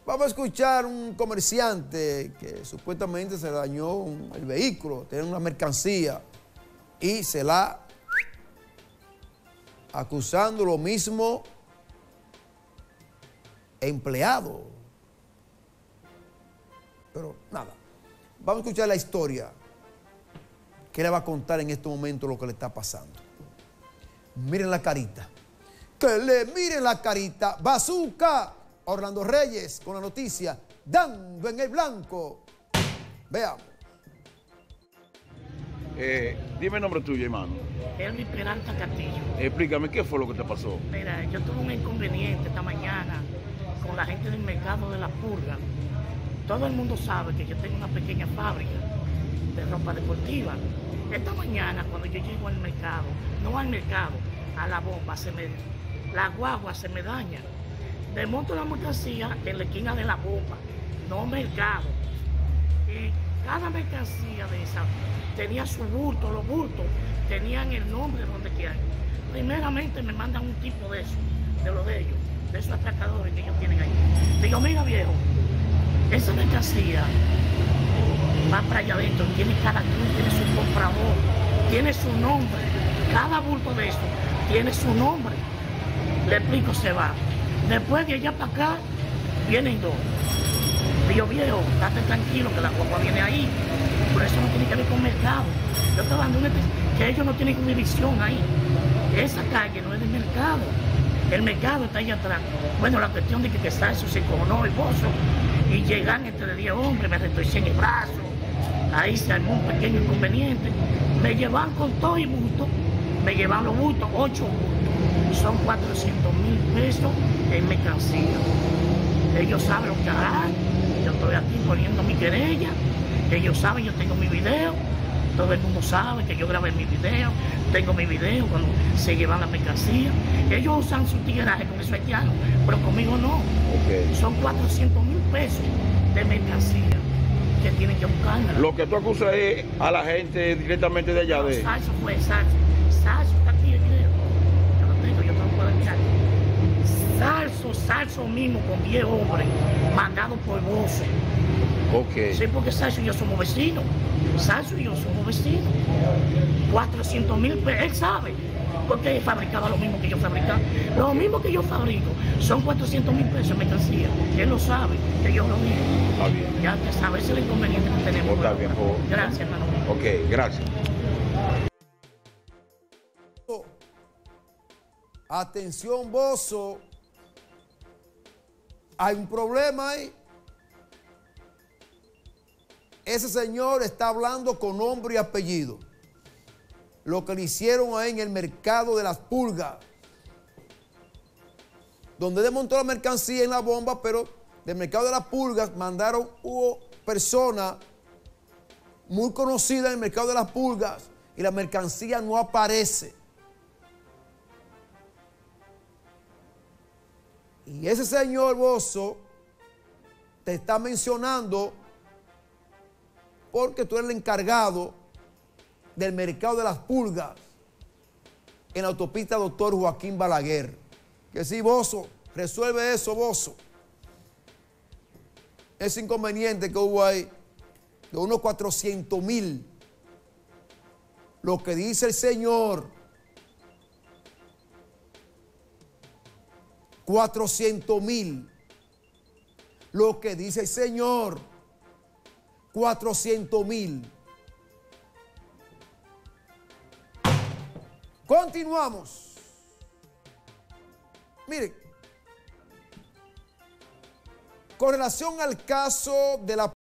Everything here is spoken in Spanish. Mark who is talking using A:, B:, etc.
A: Vamos a escuchar un comerciante que supuestamente se dañó el vehículo, tenía una mercancía y se la acusando lo mismo empleado. Pero nada, vamos a escuchar la historia que le va a contar en este momento lo que le está pasando. Miren la carita. Que le miren la carita. Bazooka. Orlando Reyes con la noticia, dando en el blanco. Veamos.
B: Dime el nombre tuyo, hermano.
C: Elmi Peralta Castillo.
B: Explícame, ¿qué fue lo que te pasó?
C: Mira, yo tuve un inconveniente esta mañana con la gente del mercado de la Purga. Todo el mundo sabe que yo tengo una pequeña fábrica de ropa deportiva. Esta mañana, cuando yo llego al mercado, no al mercado, a la bomba, la guagua se me daña. Desmonto la mercancía en la esquina de la bomba, no mercado. Y cada mercancía de esa tenía su bulto, los bultos tenían el nombre donde quieran. Primeramente me mandan un tipo de eso, de lo de ellos, de esos atracadores que ellos tienen ahí. Digo, mira viejo, esa mercancía va para allá adentro, tiene cada cruz, tiene su comprador, tiene su nombre. Cada bulto de eso tiene su nombre. Le explico, se va. Después de allá para acá, vienen dos. Digo, viejo, estate tranquilo que la guagua viene ahí. Por eso no tiene que ver con mercado. Yo estoy dando que ellos no tienen división ahí. Esa calle no es del mercado. El mercado está allá atrás. Bueno, la cuestión de que Salso se cojonó el bozo y llegan entre 10 hombres, me retorcían el brazo. Ahí se armó un pequeño inconveniente. Me llevan con todo y bulto. Me llevan los bultos, 8 bultos. Son 400,000 pesos en mercancía. Ellos saben lo que harán. Yo estoy aquí poniendo mi querella. Ellos saben, yo tengo mi video. Todo el mundo sabe que yo grabé mi video. Tengo mi video cuando se llevan la mercancía. Ellos usan su tigueraje con esos haitianos, pero conmigo no.
B: Okay.
C: Son 400,000 pesos de mercancía que tienen que buscarla.
B: Lo que tú acusas es a la gente directamente de allá de...
C: Salso fue Salso. Salso está aquí el video. Yo lo tengo, yo te lo puedo enviar. Salso mismo con 10 hombres, mandado por Bozo.
B: Ok.
C: Sí, porque Salso y yo somos vecinos. Salso y yo somos vecinos. 400,000 pesos, él sabe. Porque él fabricaba lo mismo que yo fabricaba. Lo mismo que yo fabrico son 400,000 pesos en mercancía. Él lo sabe, que yo lo digo.
B: Está bien.
C: Ya te sabes, ese es el inconveniente que tenemos.
B: Está bien, por...
C: Gracias, hermano.
B: Ok, gracias.
A: Atención, Bozo. Hay un problema ahí. Ese señor está hablando con nombre y apellido. Lo que le hicieron ahí en el mercado de las Pulgas, donde desmontó la mercancía en la bomba, pero del mercado de las Pulgas mandaron personas muy conocidas en el mercado de las Pulgas y la mercancía no aparece. Y ese señor Bozo te está mencionando porque tú eres el encargado del mercado de las Pulgas en la autopista Doctor Joaquín Balaguer. Que sí, Bozo, resuelve eso, Bozo. Ese inconveniente que hubo ahí de unos 400,000. Lo que dice el señor, 400,000. Lo que dice el señor, 400,000. Continuamos. Miren, con relación al caso de la